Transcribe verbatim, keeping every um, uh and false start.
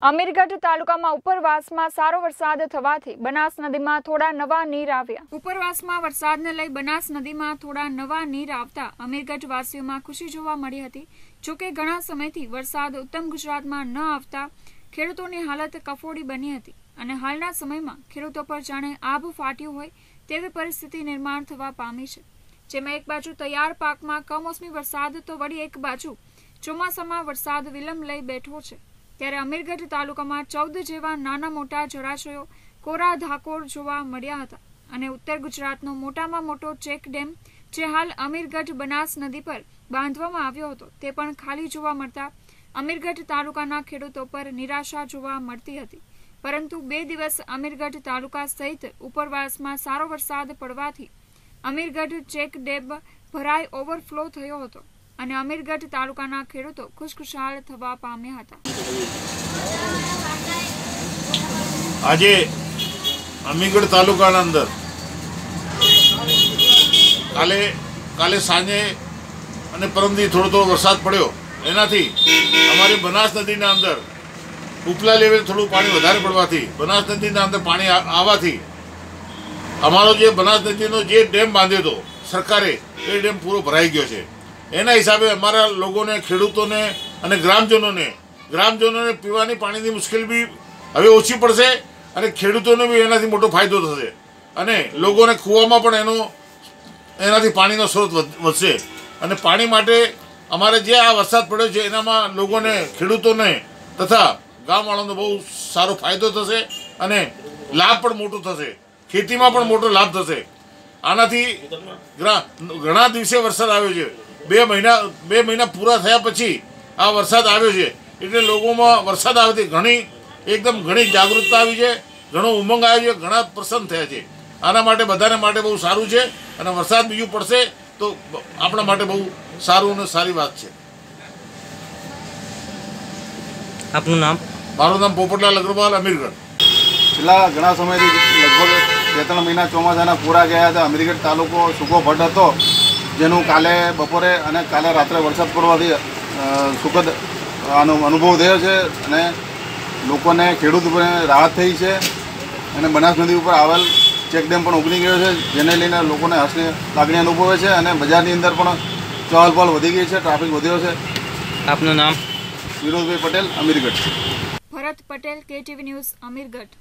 અમીરગઢ તાલુકામાં ઉપરવાસમાં સારો વરસાદ થવાથી બનાસ નદીમાં થોડા નવા નીર આવ્યા। ઉપરવાસમાં વરસાદને લઈ બનાસ નદીમાં થોડા નવા નીર આવતા અમીરગઢ વાસીઓમાં ખુશી જોવા મળી હતી। જોકે ઘણા સમયથી વરસાદ ઉત્તમ ગુજરાતમાં ન આવતા ખેડૂતોની હાલત કફોડી બની હતી અને હાલના સમયમાં ખેડૂતો પર જાણે આભ ફાટ્યું હોય તેવી પરિસ્થિતિ નિર્માણ થવા પામી છે। જેમાં એક બાજુ તૈયાર પાકમાં કમોસમી વરસાદ તો વળી એક બાજુ ચોમાસામાં વરસાદ વિલંબ લઈ બેઠો છે। ત્યારે અમીરગઢ તાલુકામાં ચૌદ જેવા નાના મોટા જળાશયો કોરા ધાકોર જોવા મળ્યા હતા અને ઉત્તર ગુજરાતનો મોટામાં મોટો ચેક ડેમ જે હાલ અમીરગઢ બનાસ નદી પર બાંધવામાં આવ્યો હતો તે પણ ખાલી જોવા મળતા અમીરગઢ તાલુકાના ખેડૂતો પર નિરાશા જોવા મળતી હતી। પરંતુ બે દિવસ અમીરગઢ તાલુકા સહિત ઉપરવાસમાં સારો વરસાદ પડવાથી અમીરગઢ ચેક ડેમ ભરાઈ ઓવરફ્લો થયો હતો અને અમીરગઢ તાલુકાના ખેડૂતો ખુશખુશાલ થવા પામ્યા હતા। આજે અમીરગઢ તાલુકાના અંદર કાલે કાલે સાંજે અને પરમદી થોડો થોડો વરસાદ પડ્યો એનાથી અમારી બનાસ નદીના અંદર ઉપલા લેવલે થોડું પાણી વધારે પડવાથી બનાસ નદીના અંદર પાણી આવવાથી અમારો જે બનાસ નદીનો જે ડેમ બાંધ્યો હતો સરકારે એ ડેમ પૂરો ભરાઈ ગયો છે। એના હિસાબે અમારા લોકોને ખેડૂતોને અને ગ્રામજનોને ગ્રામજનોને પીવાની પાણીની મુશ્કેલી બી હવે ઓછી પડશે અને ખેડૂતોને બી એનાથી મોટો ફાયદો થશે અને લોકોને કૂવામાં પણ એનો એનાથી પાણીનો સ્ત્રોત વધશે અને પાણી માટે અમારે જે આ વરસાદ પડ્યો છે એનામાં લોકોને ખેડૂતોને તથા ગામવાળાનો બહુ સારો ફાયદો થશે અને લાભ પણ મોટો થશે, ખેતીમાં પણ મોટો લાભ થશે। આનાથી ઘણા દિવસે વરસાદ આવ્યો છે, બે મહિના બે મહિના પૂરા થયા પછી આ વરસાદ આવ્યો છે એટલે લોકોમાં વરસાદ આવવાથી ઘણી એકદમ ઘણી જાગૃતતા આવી છે, ઘણો ઉમંગ આવ્યો છે, ઘણા પ્રસન્ન થયા છે। આના માટે બધાને માટે બહુ સારું છે અને વરસાદ બીજું પડશે તો આપણા માટે બહુ સારું અને સારી વાત છે। આપનું નામ? મારું નામ પોપટલાલ અગ્રવાલ, અમીરગઢ। છેલ્લા ઘણા સમયથી લગભગ બે ત્રણ મહિના ચોમાસાના પૂરા ગયા હતા। અમીરગઢ તાલુકો સૂકો ભટ્ટ હતો જેનું કાલે બપોરે અને કાલે રાત્રે વરસાદ પડવાથી સુખદ આનો અનુભવ થયો છે અને લોકોને ખેડૂતોને રાહત થઈ છે અને બનાસ નદી ઉપર આવેલ ચેક ડેમ પણ ઉગડી ગયો છે જેને લઈને લોકોને હર્ષની લાગણી અનુભવે છે અને બજારની અંદર પણ ચહલ પહલ વધી ગઈ છે, ટ્રાફિક વધ્યો છે। આપનું નામ? વિનોદભાઈ પટેલ, અમીરગઢ। Bharat Patel, KTV news, Amirgadh.